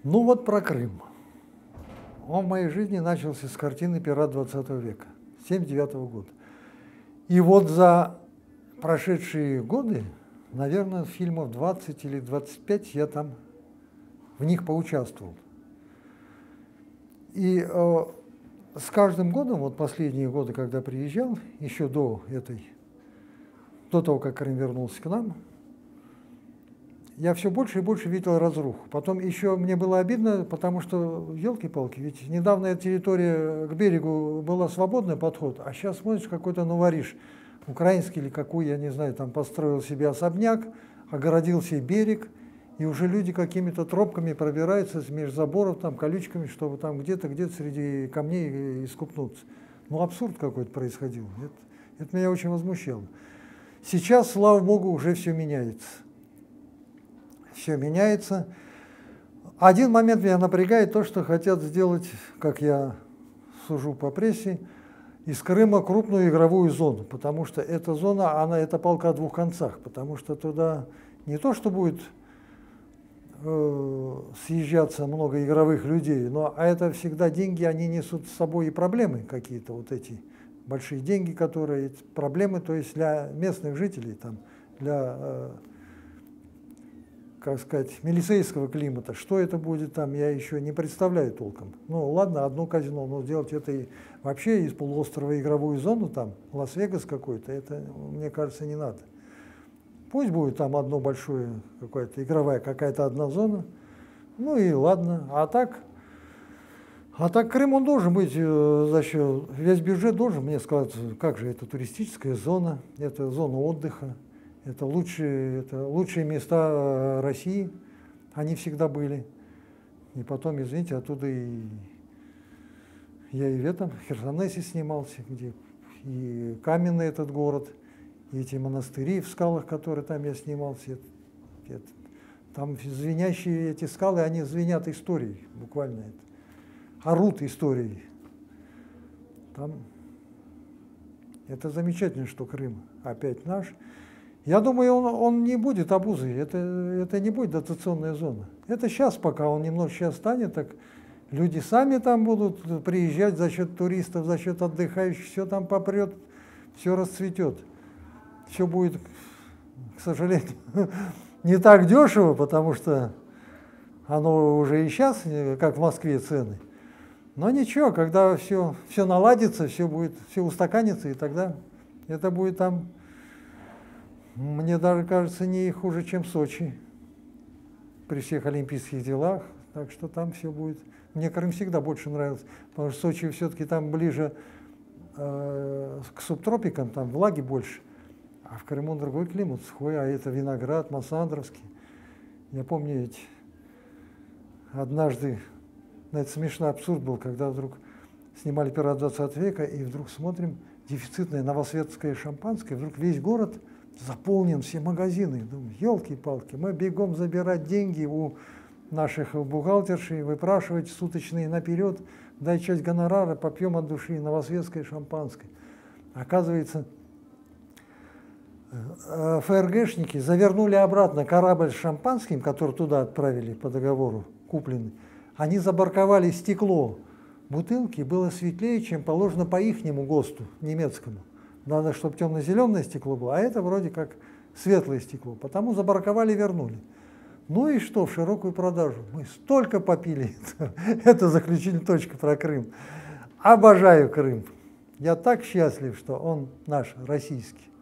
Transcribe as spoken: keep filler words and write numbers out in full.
Ну вот про Крым. Он в моей жизни начался с картины «Пират двадцатого века», семьдесят девятого года. И вот за прошедшие годы, наверное, фильмов двадцать или двадцать пять я там в них поучаствовал. И э, с каждым годом, вот последние годы, когда приезжал, еще до этой, до того, как Крым вернулся к нам, я все больше и больше видел разруху. Потом еще мне было обидно, потому что, елки-палки, ведь недавно эта территория к берегу была свободный подход, а сейчас смотришь, какой-то новориш, украинский или какой, я не знаю, там построил себе особняк, огородил себе берег, и уже люди какими-то тропками пробираются между заборов, там, колючками, чтобы там где-то, где-то среди камней искупнуться. Ну, абсурд какой-то происходил. Это, это меня очень возмущало. Сейчас, слава богу, уже все меняется. Все меняется. Один момент меня напрягает, то, что хотят сделать, как я сужу по прессе, из Крыма крупную игровую зону, потому что эта зона, она, это палка о двух концах, потому что туда не то, что будет э, съезжаться много игровых людей, но а это всегда деньги, они несут с собой и проблемы какие-то, вот эти большие деньги, которые, проблемы, то есть для местных жителей, там, для... Э, как сказать, милицейского климата. Что это будет там, я еще не представляю толком. Ну, ладно, одно казино, но сделать это и вообще из полуострова игровую зону, там, Лас-Вегас какой-то, это, мне кажется, не надо. Пусть будет там одно большое, какая-то игровая, какая-то одна зона, ну и ладно. А так, а так Крым, он должен быть за счет, весь бюджет должен, мне сказать, как же, это туристическая зона, это зона отдыха. Это лучшие, это лучшие места России, они всегда были. И потом, извините, оттуда и я и в этом, в Херсонесе снимался, где и каменный этот город, и эти монастыри в скалах, которые там я снимался. Это, это, там звенящие эти скалы, они звенят историей, буквально. Это, орут историей. Там, это замечательно, что Крым опять наш. Я думаю, он, он не будет обузой, это, это не будет дотационная зона. Это сейчас, пока он немножко станет, так люди сами там будут приезжать за счет туристов, за счет отдыхающих, все там попрет, все расцветет. Все будет, к сожалению, не так дешево, потому что оно уже и сейчас, как в Москве, цены. Но ничего, когда все, все наладится, все будет, все устаканится, и тогда это будет там... Мне даже кажется, не хуже, чем Сочи при всех олимпийских делах. Так что там все будет. Мне Крым всегда больше нравился, потому что Сочи все-таки там ближе э, к субтропикам, там влаги больше. А в Крыму другой климат, сухой, а это виноград, Массандровский. Я помню, ведь однажды, ну, это смешной абсурд был, когда вдруг снимали «Пират двадцатого века», и вдруг смотрим, дефицитное новосветское шампанское, вдруг весь город заполнен, все магазины. Думаю, елки-палки, мы бегом забирать деньги у наших бухгалтершей, выпрашивать суточные наперед, дай часть гонорара, попьем от души новосветское шампанское. Оказывается, ФРГшники завернули обратно корабль с шампанским, который туда отправили по договору, купленный. Они забарковали стекло бутылки, было светлее, чем положено по ихнему ГОСТу немецкому. Надо, чтобы темно-зеленое стекло было, а это вроде как светлое стекло. Потому забраковали и вернули. Ну и что, в широкую продажу. Мы столько попили. Это заключительная точка про Крым. Обожаю Крым. Я так счастлив, что он наш, российский.